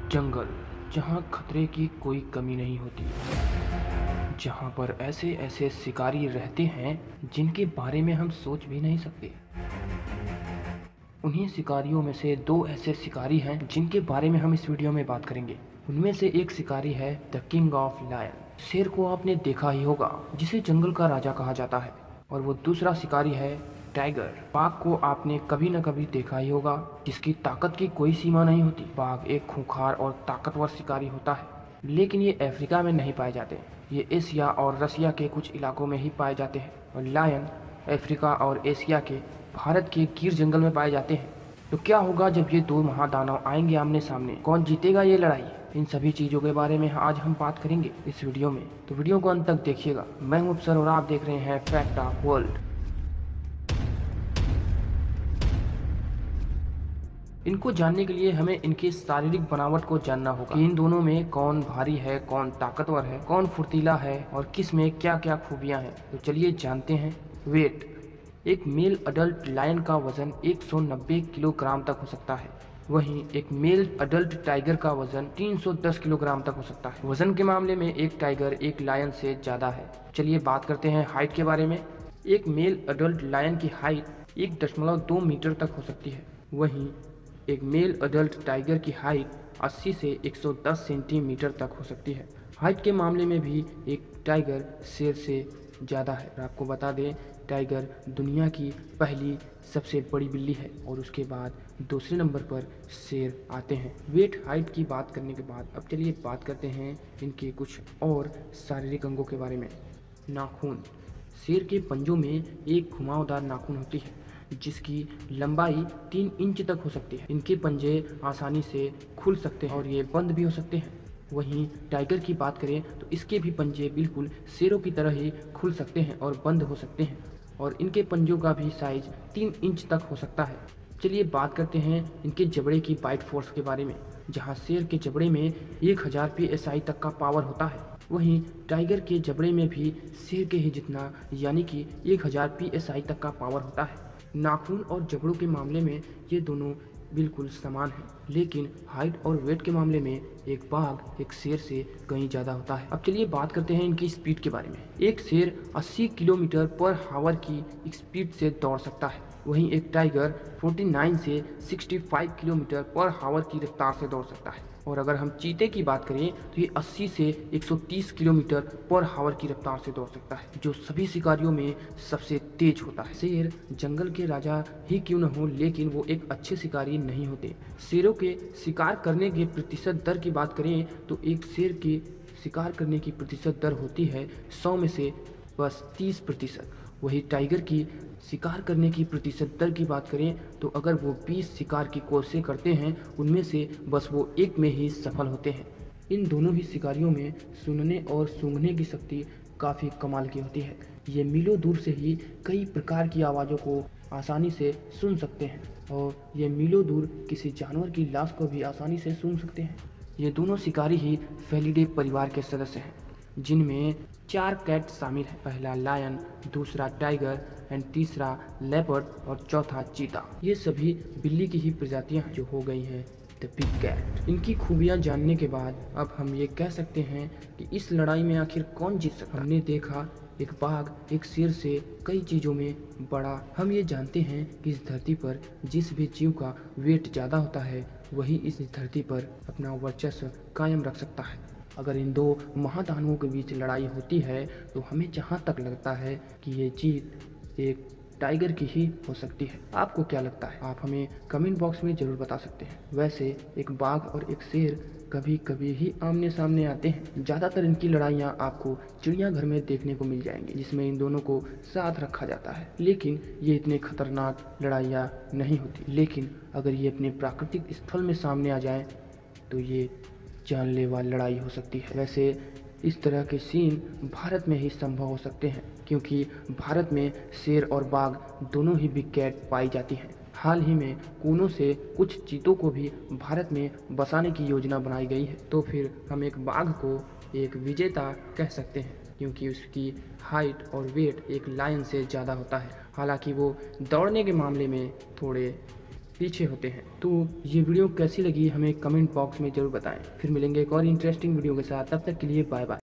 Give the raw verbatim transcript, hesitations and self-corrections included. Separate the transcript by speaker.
Speaker 1: जंगल, जहाँ खतरे की कोई कमी नहीं होती, जहाँ पर ऐसे ऐसे शिकारी रहते हैं जिनके बारे में हम सोच भी नहीं सकते। उन्हीं शिकारियों में से दो ऐसे शिकारी हैं जिनके बारे में हम इस वीडियो में बात करेंगे। उनमें से एक शिकारी है द किंग ऑफ लायन। शेर को आपने देखा ही होगा, जिसे जंगल का राजा कहा जाता है। और वो दूसरा शिकारी है टाइगर। बाघ को आपने कभी न कभी देखा ही होगा, जिसकी ताकत की कोई सीमा नहीं होती। बाघ एक खूंखार और ताकतवर शिकारी होता है, लेकिन ये अफ्रीका में नहीं पाए जाते। ये एशिया और रसिया के कुछ इलाकों में ही पाए जाते हैं। और लायन अफ्रीका और एशिया के भारत के गिर जंगल में पाए जाते हैं। तो क्या होगा जब ये दो महादानव आएंगे आमने सामने? कौन जीतेगा ये लड़ाई? इन सभी चीज़ों के बारे में आज हम बात करेंगे इस वीडियो में, तो वीडियो को अंत तक देखिएगा। मैं हूं अफसर और आप देख रहे हैं फैक्ट ऑफ वर्ल्ड। इनको जानने के लिए हमें इनकी शारीरिक बनावट को जानना होगा कि इन दोनों में कौन भारी है, कौन ताकतवर है, कौन फुर्तीला है और किस में क्या क्या खूबियां हैं। तो चलिए जानते हैं। वेट। एक मेल अडल्ट लायन का वजन एक सौ नब्बे किलोग्राम तक हो सकता है। वहीं एक मेल अडल्ट टाइगर का वजन तीन सौ दस किलोग्राम तक हो सकता है। वजन के मामले में एक टाइगर एक लायन से ज्यादा है। चलिए बात करते हैं हाइट के बारे में। एक मेल अडल्ट लायन की हाइट एक दशमलव दो मीटर तक हो सकती है। वहीं एक मेल अडल्ट टाइगर की हाइट अस्सी से एक सौ दस सेंटीमीटर तक हो सकती है। हाइट के मामले में भी एक टाइगर शेर से ज़्यादा है। और आपको बता दें, टाइगर दुनिया की पहली सबसे बड़ी बिल्ली है और उसके बाद दूसरे नंबर पर शेर आते हैं। वेट हाइट की बात करने के बाद अब चलिए बात करते हैं इनके कुछ और शारीरिक अंगों के बारे में। नाखून। शेर के पंजों में एक घुमावदार नाखून होती है जिसकी लंबाई तीन इंच तक हो सकती है। इनके पंजे आसानी से खुल सकते हैं और ये बंद भी हो सकते हैं। वहीं टाइगर की बात करें तो इसके भी पंजे बिल्कुल शेरों की तरह ही खुल सकते हैं और बंद हो सकते हैं और इनके पंजों का भी साइज तीन इंच तक हो सकता है। चलिए बात करते हैं इनके जबड़े की बाइट फोर्स के बारे में। जहां शेर के जबड़े में एक हज़ार पी एस आई तक का पावर होता है, वहीं टाइगर के जबड़े में भी शेर के ही जितना यानी कि एक हज़ार पी एस आई तक का पावर होता है। नाखून और जबड़ों के मामले में ये दोनों बिल्कुल समान हैं, लेकिन हाइट और वेट के मामले में एक बाघ एक शेर से कहीं ज़्यादा होता है। अब चलिए बात करते हैं इनकी स्पीड के बारे में। एक शेर अस्सी किलोमीटर पर हावर की स्पीड से दौड़ सकता है। वहीं एक टाइगर उनचास से पैंसठ किलोमीटर पर हावर की रफ्तार से दौड़ सकता है। और अगर हम चीते की बात करें तो ये अस्सी से एक सौ तीस किलोमीटर पर हावर की रफ्तार से दौड़ सकता है, जो सभी शिकारियों में सबसे तेज होता है। शेर जंगल के राजा ही क्यों न हो, लेकिन वो एक अच्छे शिकारी नहीं होते। शेरों के शिकार करने के प्रतिशत दर की बात करें तो एक शेर के शिकार करने की प्रतिशत दर होती है सौ में से बस तीस प्रतिशत। वही टाइगर की शिकार करने की प्रतिशत दर की बात करें तो अगर वो बीस शिकार की कोशिशें करते हैं, उनमें से बस वो एक में ही सफल होते हैं। इन दोनों ही शिकारियों में सुनने और सूंघने की शक्ति काफ़ी कमाल की होती है। ये मीलों दूर से ही कई प्रकार की आवाज़ों को आसानी से सुन सकते हैं और ये मीलों दूर किसी जानवर की लाश को भी आसानी से सूंघ सकते हैं। ये दोनों शिकारी ही फेलिडे परिवार के सदस्य हैं, जिनमें चार कैट शामिल हैं। पहला लायन, दूसरा टाइगर एंड तीसरा लेपर्ड और चौथा चीता। ये सभी बिल्ली की ही प्रजातियां जो हो गई हैं द बिग कैट। इनकी खूबियां जानने के बाद अब हम ये कह सकते हैं कि इस लड़ाई में आखिर कौन जीत सकता है। हमने देखा एक बाघ एक शेर से कई चीज़ों में बड़ा। हम ये जानते हैं कि इस धरती पर जिस भी जीव का वेट ज़्यादा होता है वही इस धरती पर अपना वर्चस्व कायम रख सकता है। अगर इन दो महादानवों के बीच लड़ाई होती है तो हमें जहाँ तक लगता है कि ये जीत एक टाइगर की ही हो सकती है। आपको क्या लगता है? आप हमें कमेंट बॉक्स में ज़रूर बता सकते हैं। वैसे एक बाघ और एक शेर कभी कभी ही आमने सामने आते हैं। ज़्यादातर इनकी लड़ाइयाँ आपको चिड़ियाघर में देखने को मिल जाएंगी, जिसमें इन दोनों को साथ रखा जाता है। लेकिन ये इतने खतरनाक लड़ाइयाँ नहीं होती। लेकिन अगर ये अपने प्राकृतिक स्थल में सामने आ जाएं तो ये जानलेवा लड़ाई हो सकती है। वैसे इस तरह के सीन भारत में ही संभव हो सकते हैं, क्योंकि भारत में शेर और बाघ दोनों ही बिग कैट पाई जाती हैं। हाल ही में कोनों से कुछ चीतों को भी भारत में बसाने की योजना बनाई गई है। तो फिर हम एक बाघ को एक विजेता कह सकते हैं, क्योंकि उसकी हाइट और वेट एक लायन से ज़्यादा होता है। हालांकि वो दौड़ने के मामले में थोड़े पीछे होते हैं। तो ये वीडियो कैसी लगी हमें कमेंट बॉक्स में जरूर बताएं। फिर मिलेंगे एक और इंटरेस्टिंग वीडियो के साथ, तब तक के लिए बाय बाय।